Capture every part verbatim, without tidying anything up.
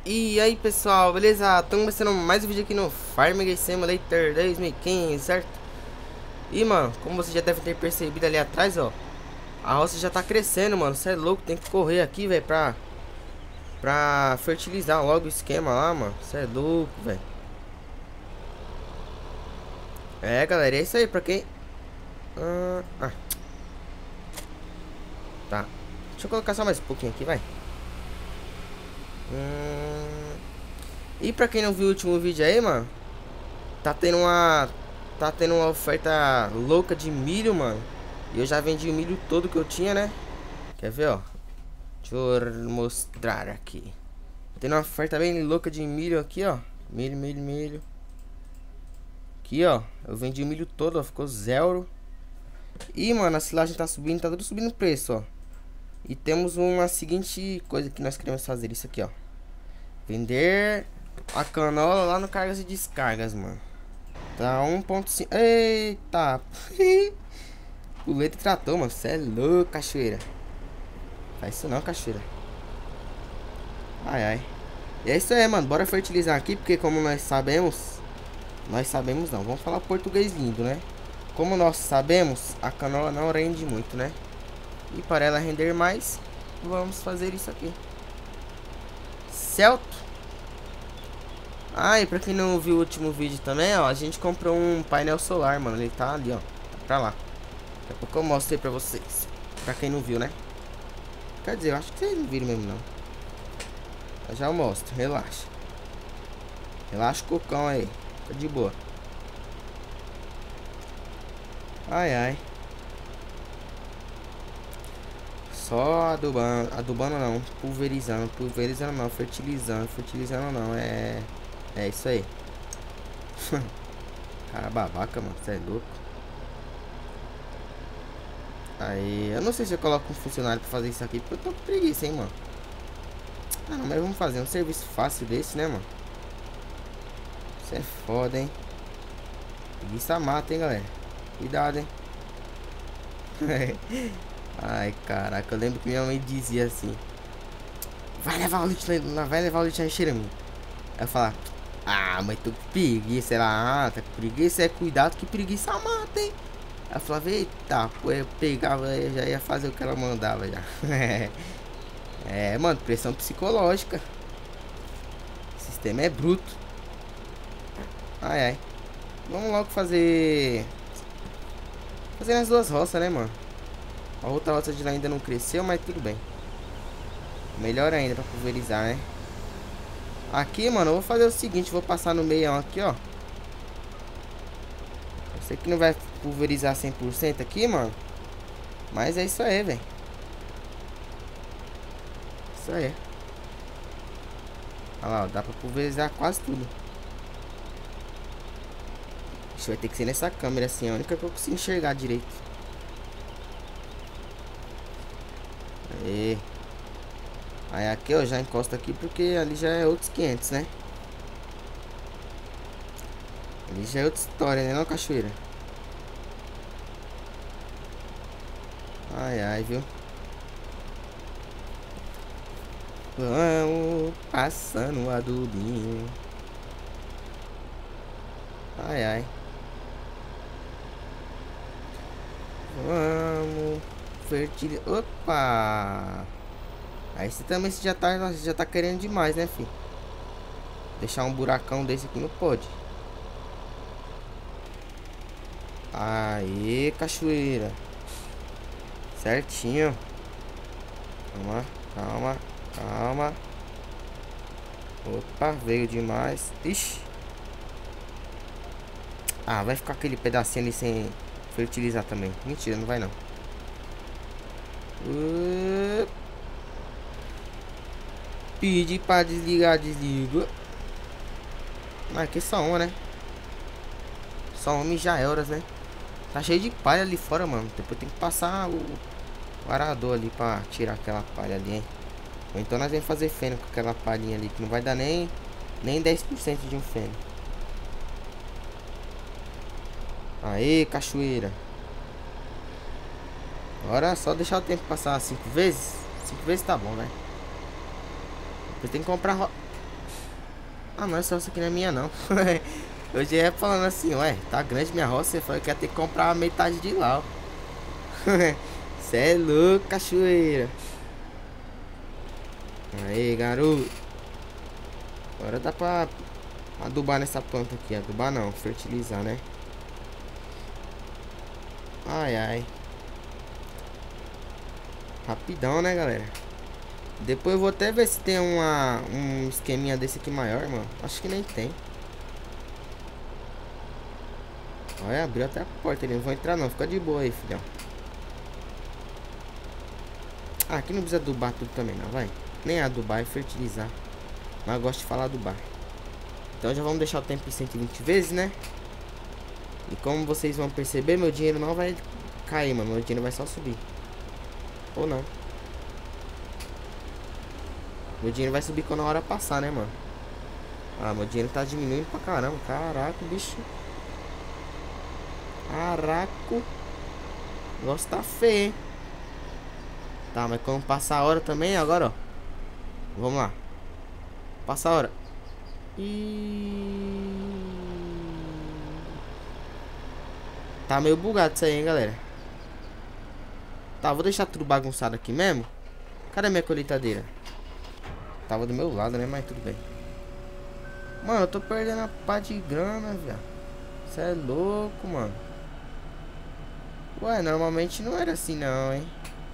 E aí pessoal, beleza? Estamos começando mais um vídeo aqui no Farming Simulator dois mil e quinze, certo? E mano, como você já deve ter percebido ali atrás, ó, a roça já tá crescendo, mano. Você é louco, tem que correr aqui, velho, pra, pra fertilizar logo o esquema lá, mano. Você é louco, velho. É galera, é isso aí, pra quem... Ah, ah. Tá, deixa eu colocar só mais um pouquinho aqui, vai. Hum... E pra quem não viu o último vídeo aí, mano, tá tendo uma tá tendo uma oferta louca de milho, mano. E eu já vendi o milho todo que eu tinha, né? Quer ver, ó? Deixa eu mostrar aqui. Tem uma oferta bem louca de milho aqui, ó. Milho, milho, milho. Aqui, ó. Eu vendi o milho todo, ó. Ficou zero. E, mano, a silagem tá subindo, tá tudo subindo o preço, ó. E temos uma seguinte coisa que nós queremos fazer, isso aqui, ó. Vender a canola lá no Cargas e Descargas, mano. Tá um ponto cinco. Eita. O leite tratou, mano. Cê é louco, cachoeira. Faz isso não, cachoeira. Ai, ai. E é isso aí, mano. Bora fertilizar aqui, porque como nós sabemos... Nós sabemos não. Vamos falar português lindo, né? Como nós sabemos, a canola não rende muito, né? E para ela render mais, vamos fazer isso aqui. Certo? Ah, e pra quem não viu o último vídeo também, ó, a gente comprou um painel solar, mano. Ele tá ali, ó. Tá pra lá. Daqui a pouco eu mostro aí pra vocês. Pra quem não viu, né? Quer dizer, eu acho que vocês não viram mesmo, não. Eu já mostro, relaxa. Relaxa o cocão aí. Tá de boa. Ai, ai. Só adubando. Adubando não. Pulverizando. Pulverizando não. Fertilizando. Fertilizando não. É... É isso aí. Cara babaca, mano. Você é louco. Aí, eu não sei se eu coloco um funcionário pra fazer isso aqui, porque eu tô com preguiça, hein, mano. Ah, não, mas vamos fazer um serviço fácil desse, né, mano. Isso é foda, hein. Preguiça mata, hein, galera. Cuidado, hein. Ai, caraca, eu lembro que minha mãe dizia assim: Vai levar o lixo, vai levar o lixo aí, cheira a mim. Aí eu falava: Ah, mas tô com preguiça. Ela, ah, tá com preguiça, é cuidado que preguiça mata, hein. Aí eu falava: Eita, pô, eu pegava, eu já ia fazer o que ela mandava já. É, mano, pressão psicológica. O sistema é bruto. Ai, ai. Vamos logo fazer Fazer as duas roças, né, mano. A outra roça de lá ainda não cresceu, mas tudo bem. Melhor ainda pra pulverizar, né. Aqui, mano, eu vou fazer o seguinte. Vou passar no meião aqui, ó. Eu sei que não vai pulverizar cem por cento aqui, mano, mas é isso aí, velho. Isso aí. Olha lá, ó, dá pra pulverizar quase tudo. Isso vai ter que ser nessa câmera assim, é a única que eu consigo enxergar direito. Aí. Aí aqui, ó, já encosta aqui porque ali já é outros quinhentos, né? Ali já é outra história, né, não, cachoeira? Ai, ai, viu? Vamos passando o adubinho. Ai, ai. Vamos fertilizar. Opa! Aí você também você já tá, você já tá querendo demais, né, filho? Deixar um buracão desse aqui não pode. Aí, cachoeira. Certinho. Calma, calma, calma. Opa, veio demais. Ixi. Ah, vai ficar aquele pedacinho ali sem fertilizar também. Mentira, não vai não. Uh... Pedi pra desligar, desliga. Mas aqui é só uma, né? Só uma e já é horas, né? Tá cheio de palha ali fora, mano. Depois tem que passar o, o arador ali pra tirar aquela palha ali, hein? Ou então nós vamos fazer feno com aquela palhinha ali, que não vai dar nem, nem dez por cento de um feno. Aê, cachoeira. Agora é só deixar o tempo passar cinco vezes. Cinco vezes tá bom, né? Depois tem que comprar ro... Ah, mas essa roça aqui não é minha, não. Eu já ia falando assim, ué, tá grande minha roça. Você falou que ia ter que comprar a metade de lá, ó. Cê é louco, cachoeira. Aí, garoto. Agora dá pra adubar nessa planta aqui. Adubar não, fertilizar, né? Ai, ai. Rapidão, né, galera? Depois eu vou até ver se tem uma, um esqueminha desse aqui maior, mano. Acho que nem tem. Olha, abriu até a porta ali. Não vou entrar não, fica de boa aí, filhão. Ah, aqui não precisa adubar tudo também não, vai. Nem adubar, é fertilizar. Mas eu gosto de falar adubar. Então já vamos deixar o tempo em cento e vinte vezes, né? E como vocês vão perceber, meu dinheiro não vai cair, mano. Meu dinheiro vai só subir. Ou não. Meu dinheiro vai subir quando a hora passar, né, mano? Ah, meu dinheiro tá diminuindo pra caramba. Caraca, bicho. Caraca. O negócio tá feio, hein? Tá, mas quando passar a hora também, agora, ó. Vamos lá. Passa a hora. E... Tá meio bugado isso aí, hein, galera. Tá, vou deixar tudo bagunçado aqui mesmo. Cadê minha colheitadeira? Tava do meu lado, né? Mas tudo bem. Mano, eu tô perdendo a pá de grana, velho. Você é louco, mano. Ué, normalmente não era assim não, hein.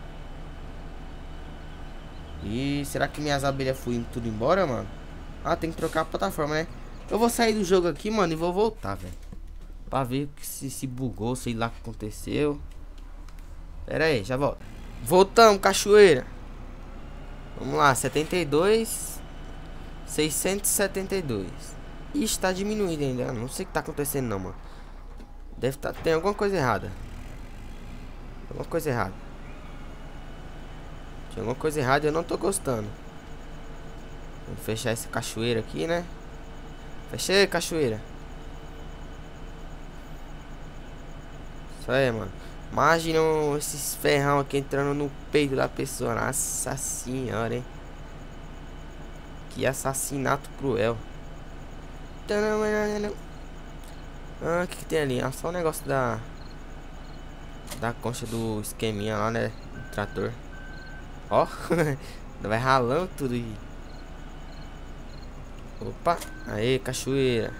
Ih, será que minhas abelhas foram tudo embora, mano? Ah, tem que trocar a plataforma, né? Eu vou sair do jogo aqui, mano, e vou voltar, velho. Pra ver se se bugou, sei lá o que aconteceu. Pera aí, já volto. Voltamos, cachoeira. Vamos lá, setenta e dois. seiscentos e setenta e dois. Ixi, tá diminuindo ainda. Não sei o que tá acontecendo não, mano. Deve tá... Tem alguma coisa errada. Alguma coisa errada. Tem alguma coisa errada e eu não tô gostando. Vou fechar essa cachoeira aqui, né? Fechei, cachoeira. Isso aí, mano. Imagina esses ferrão aqui entrando no peito da pessoa. Nossa senhora, hein? Que assassinato cruel. Ah, o que, que tem ali? Ah, só o negócio da... Da concha do esqueminha lá, né? Do trator. Ó. Vai ralando tudo aí. Opa. Aê, cachoeira.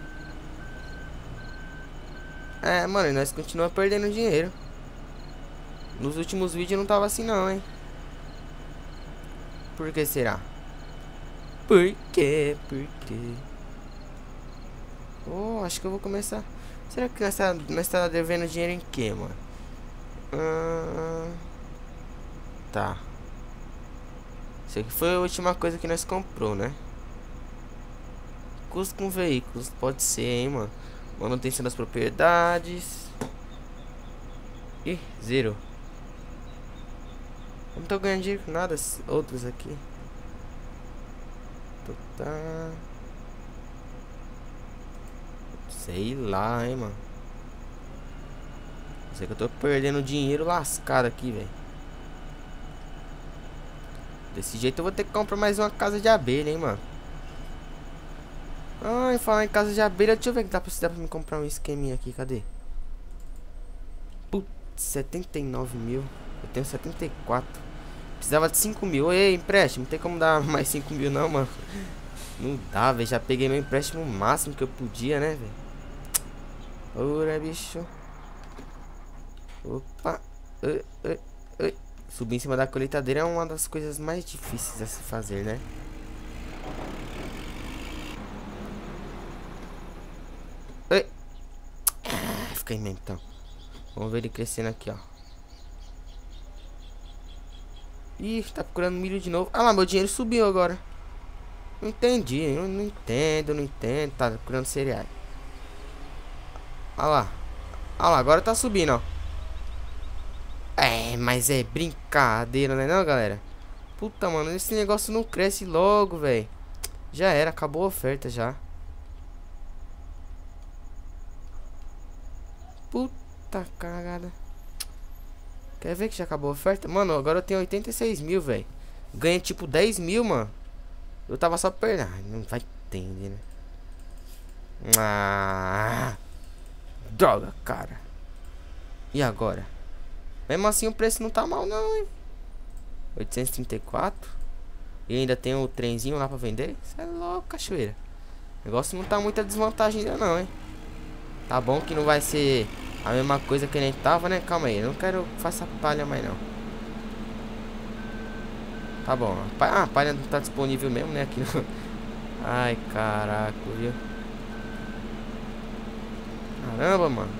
É, mano, nós continuamos perdendo dinheiro. Nos últimos vídeos não tava assim não, hein? Por que será? Por quê? Por quê? Oh, acho que eu vou começar. Será que nós tá, nós tá devendo dinheiro em quê, mano? Ah, tá. Isso aqui foi a última coisa que nós comprou, né? Custo com veículos. Pode ser, hein, mano. Manutenção das propriedades. Ih, zero. Não tô ganhando dinheiro com nada. Outros aqui. Tá. Sei lá, hein, mano. Sei que eu tô perdendo dinheiro lascado aqui, velho. Desse jeito eu vou ter que comprar mais uma casa de abelha, hein, mano. Ai, falar em casa de abelha, deixa eu ver que dá pra, dá pra me comprar um esqueminha aqui, cadê? Putz, setenta e nove mil. Eu tenho setenta e quatro. Precisava de cinco mil. Ei, empréstimo, não tem como dar mais cinco mil não, mano. Não dá, velho. Já peguei meu empréstimo máximo que eu podia, né, velho? Ora, bicho. Opa. Ui, ui, ui. Subir em cima da colheitadeira é uma das coisas mais difíceis a se fazer, né? Ui. Ah, fiquei mesmo, então. Vamos ver ele crescendo aqui, ó. Ih, tá procurando milho de novo. Ah lá, meu dinheiro subiu agora. Não entendi, eu não entendo, não entendo. Tá procurando cereais. Ah lá. Ah lá, agora tá subindo, ó. É, mas é brincadeira, né não, galera? Puta, mano, esse negócio não cresce logo, velho. Já era, acabou a oferta já. Puta cagada. Quer ver que já acabou a oferta? Mano, agora eu tenho oitenta e seis mil, velho. Ganha tipo dez mil, mano. Eu tava só perdendo. Não vai entende, né? Ah, droga, cara. E agora? Mesmo assim o preço não tá mal não, hein? oitocentos e trinta e quatro. E ainda tem o trenzinho lá pra vender. Isso é louco, cachoeira. O negócio não tá muita desvantagem ainda não, hein? Tá bom que não vai ser a mesma coisa que a gente tava, né? Calma aí, eu não quero fazer palha mais não. Tá bom. Ah, a palha não tá disponível mesmo, né? Aqui no... Ai, caraca, viu? Caramba, mano.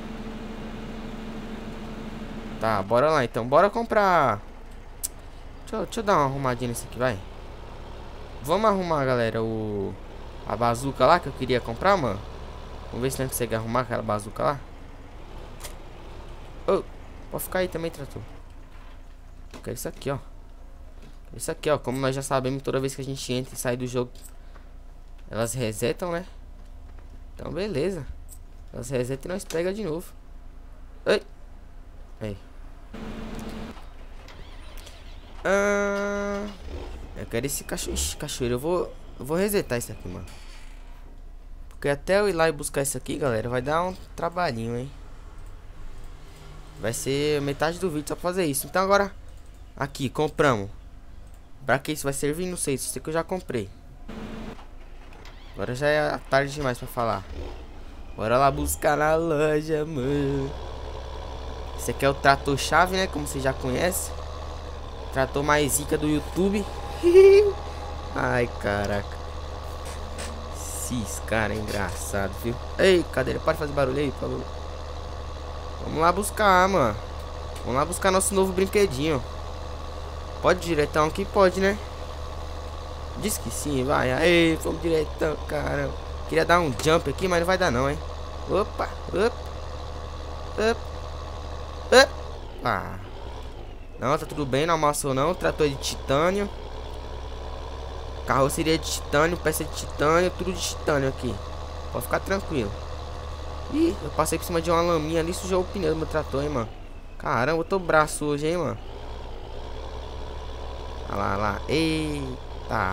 Tá, bora lá então. Bora comprar. Deixa eu, deixa eu dar uma arrumadinha nisso aqui, vai. Vamos arrumar, galera, o... A bazuca lá que eu queria comprar, mano. Vamos ver se não consegue arrumar aquela bazuca lá. Oh, pode ficar aí também, trator. Eu quero isso aqui, ó. Isso aqui, ó. Como nós já sabemos, toda vez que a gente entra e sai do jogo, elas resetam, né? Então, beleza. Elas resetam e nós pega de novo. Ei. Aí. Ah, eu quero esse cacho... Ixi, cachoeiro. Eu vou... Eu vou resetar isso aqui, mano. Porque até eu ir lá e buscar isso aqui, galera, vai dar um trabalhinho, hein? Vai ser metade do vídeo só pra fazer isso. Então agora... Aqui, compramos. Pra que isso vai servir? Não sei. Isso aqui eu já comprei. Agora já é tarde demais pra falar. Bora lá buscar na loja, mano. Esse aqui é o trator chave, né? Como você já conhece. Trator mais zica do YouTube. Ai, caraca. Esses caras é engraçado, viu? Ei, cadeira, pode fazer barulho aí, por favor. Vamos lá buscar, mano. Vamos lá buscar nosso novo brinquedinho. Pode diretão aqui? Pode, né? Diz que sim, vai. Aí, vamos diretão, caramba. Queria dar um jump aqui, mas não vai dar não, hein? Opa, opa, opa, opa. Ah. Não, tá tudo bem, não amassou não. Trator de titânio. Carroceria de titânio, peça de titânio, tudo de titânio aqui. Pode ficar tranquilo. Ih, eu passei por cima de uma laminha ali, sujou o pneu do meu trator, hein, mano. Caramba, eu tô braço hoje, hein, mano. Olha lá, olha lá. Eita.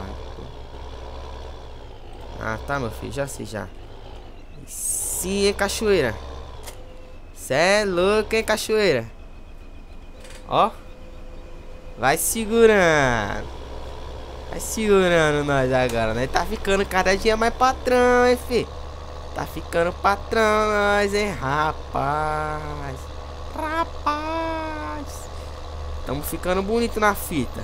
Ah, tá, meu filho, já sei, já. Sim, hein, cachoeira. Cê é louco, hein, cachoeira. Ó. Vai segurando. Vai segurando nós agora, né? Tá ficando cada dia mais patrão, hein, fi? Tá ficando patrão nós, hein, rapaz. Rapaz. Tamo ficando bonito na fita.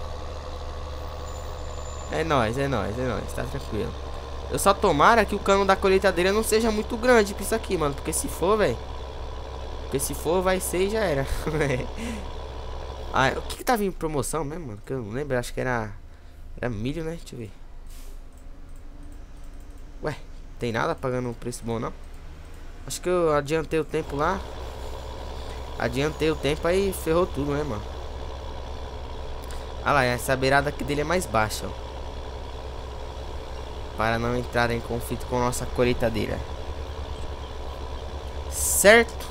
É nóis, é nóis, é nóis, tá tranquilo. Eu só tomara que o cano da colheitadeira não seja muito grande pra isso aqui, mano. Porque se for, velho. Porque se for, vai ser e já era. Ah, o que que tava em promoção mesmo, mano? Que eu não lembro, acho que era... Era milho, né? Deixa eu ver. Ué, tem nada pagando um preço bom, não? Acho que eu adiantei o tempo lá. Adiantei o tempo, aí ferrou tudo, né, mano? Ah lá, essa beirada aqui dele é mais baixa, ó. Para não entrar em conflito com a nossa colheitadeira. Certo?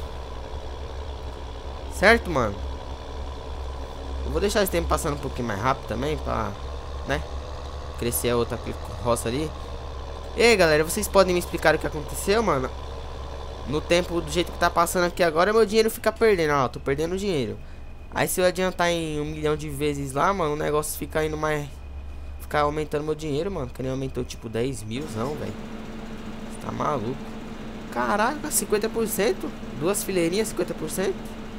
Certo, mano? Eu vou deixar esse tempo passando um pouquinho mais rápido também, pra... né? Crescer a outra roça ali. E aí, galera, vocês podem me explicar o que aconteceu, mano? No tempo, do jeito que tá passando aqui agora, meu dinheiro fica perdendo, ó. Tô perdendo dinheiro. Aí se eu adiantar em um milhão de vezes lá, mano, o negócio fica indo mais... Ficar aumentando meu dinheiro, mano. Que nem aumentou tipo dez mil, não, velho. Você tá maluco. Caraca, cinquenta por cento? Duas fileirinhas, cinquenta por cento?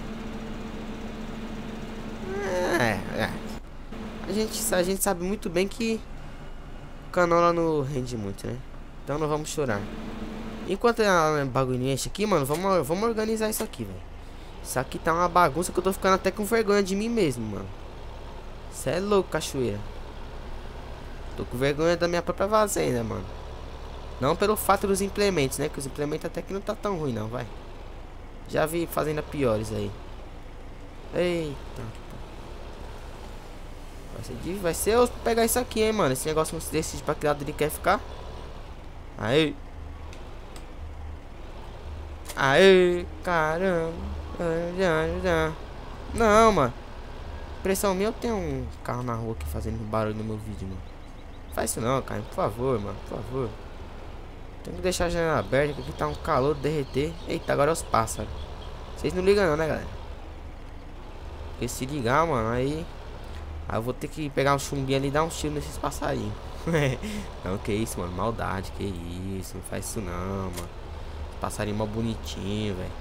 É, é. A gente, a gente sabe muito bem que o canola não rende muito, né? Então não vamos chorar. Enquanto a bagulho enche aqui, mano, vamos, vamos organizar isso aqui, velho. Isso aqui tá uma bagunça que eu tô ficando até com vergonha de mim mesmo, mano. Cê é louco, cachoeira. Tô com vergonha da minha própria fazenda, mano. Não pelo fato dos implementos, né? Que os implementos até que não tá tão ruim, não, vai. Já vi fazenda piores aí. Eita. Vai ser, vai ser eu pegar isso aqui, hein, mano. Esse negócio não se decide pra que lado ele quer ficar. Aí. Aí, caramba. Não, mano. Impressão minha, eu tenho um carro na rua aqui fazendo barulho no meu vídeo, mano. Faz isso não, cara. Por favor, mano. Por favor. Tem que deixar a janela aberta, que aqui tá um calor de derreter. Eita, agora é os pássaros. Vocês não ligam não, né, galera? Porque se ligar, mano, aí... Aí eu vou ter que pegar um chumbinho ali e dar um tiro nesses passarinhos. Não, que isso, mano. Maldade, que isso. Não faz isso não, mano. Passarinho mó bonitinho, velho.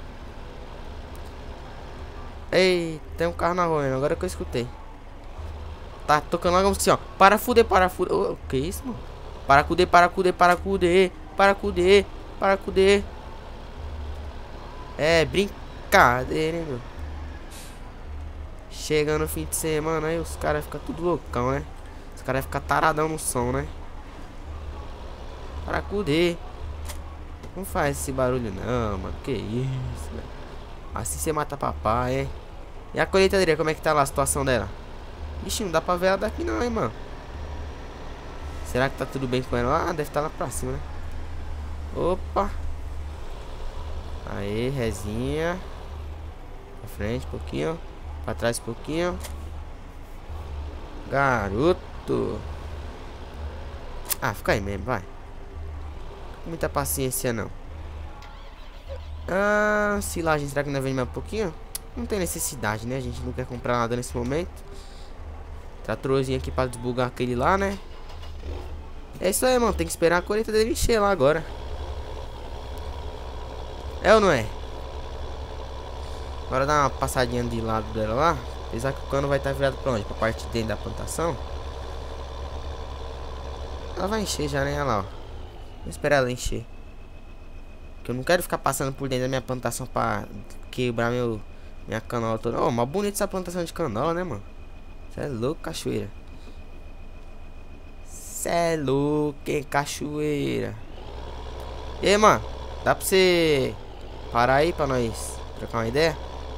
Ei, tem um carro na rua, né? Agora que eu escutei. Tá tocando logo assim, ó. Parafude, parafude. Oh, que isso, mano? Paracude, paracude, paracude. Paracude, paracude. É, brincadeira, hein, meu. Chegando no fim de semana, aí os caras ficam tudo loucão, né? Os caras ficam taradão no som, né? Paracude. Não faz esse barulho não, mano. Que isso, velho. Assim você mata papai, é. E a colheitadeira, como é que tá lá a situação dela? Ixi, não dá pra ver ela daqui não, hein, mano. Será que tá tudo bem com ela? Ah, deve estar lá pra cima, né? Opa. Aí, resinha. Pra frente um pouquinho. Pra trás um pouquinho. Garoto. Ah, fica aí mesmo, vai. Com muita paciência não. Ah, silagem, será que não vem mais um pouquinho? Não tem necessidade, né? A gente não quer comprar nada nesse momento. Tratorzinho aqui pra desbugar aquele lá, né? É isso aí, mano. Tem que esperar a colheita dele encher lá agora. É ou não é? Agora dá uma passadinha de lado dela lá. Apesar que o cano vai estar virado pra onde? Pra parte de dentro da plantação. Ela vai encher já, né? Olha lá, ó. Vou esperar ela encher. Porque eu não quero ficar passando por dentro da minha plantação pra quebrar meu, minha canola toda. Oh, mas bonita essa plantação de canola, né, mano? Você é louco, cachoeira. Você é louco, hein, cachoeira. E aí, mano? Dá pra você parar aí pra nós trocar uma ideia?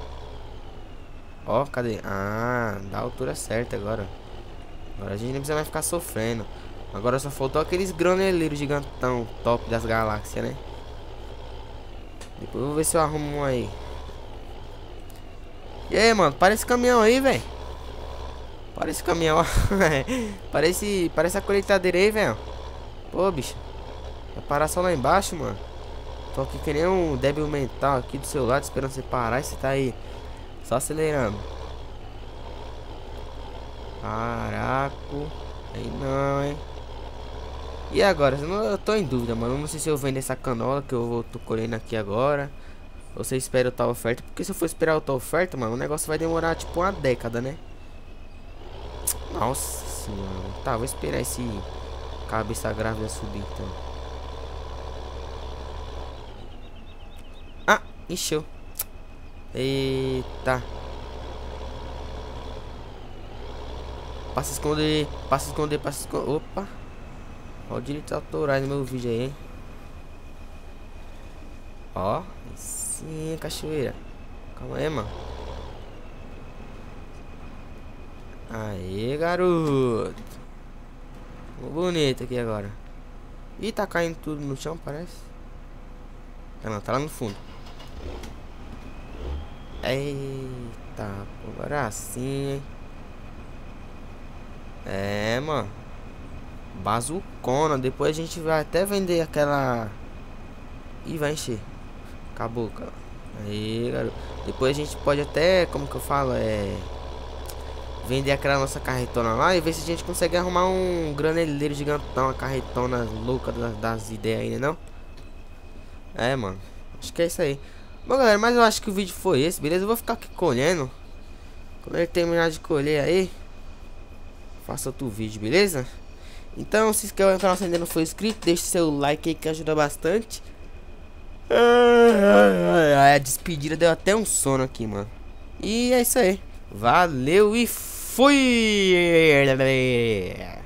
Ó, cadê? Ah, dá a altura certa agora. Agora a gente não precisa mais ficar sofrendo. Agora só faltou aqueles graneleiros gigantão top das galáxias, né? Depois eu vou ver se eu arrumo um aí. E aí, mano? Para esse caminhão aí, velho. Para esse caminhão, ó. Parece, parece a colheitadeira aí, velho. Pô, bicho. Vai parar só lá embaixo, mano. Tô aqui que nem um débil mental aqui do seu lado, esperando você parar e você tá aí só acelerando. Caraca. Aí não, hein. E agora? Eu tô em dúvida, mano. Não sei se eu vendo essa canola que eu tô colhendo aqui agora, ou se eu espero outra oferta. Porque se eu for esperar outra oferta, mano, o negócio vai demorar tipo uma década, né? Nossa senhora. Tá, vou esperar esse cabeça grávida subir então. Ah, encheu. Eita. Passa esconder, passa esconder, passa esconder. Opa. Ó o direitos autorais no meu vídeo aí, hein? Ó, sim, cachoeira. Calma aí, mano. Aê, garoto. Ficou bonito aqui agora. Ih, tá caindo tudo no chão, parece. Ah, não, tá lá no fundo. Eita, agora assim, hein? É, mano. Bazucona. Depois a gente vai até vender aquela. Ih, vai encher. Acabou, cara. Aí, garoto. Depois a gente pode até, como que eu falo, é... vender aquela nossa carretona lá e ver se a gente consegue arrumar um graneleiro gigantão, uma carretona louca das, das ideias aí, né, não? É, mano. Acho que é isso aí. Bom, galera, mas eu acho que o vídeo foi esse, beleza? Eu vou ficar aqui colhendo. Quando ele terminar de colher aí, faça outro vídeo, beleza? Então, se inscreva no canal se ainda não for inscrito. Deixe seu like aí que ajuda bastante. A despedida deu até um sono aqui, mano. E é isso aí. Valeu e fui!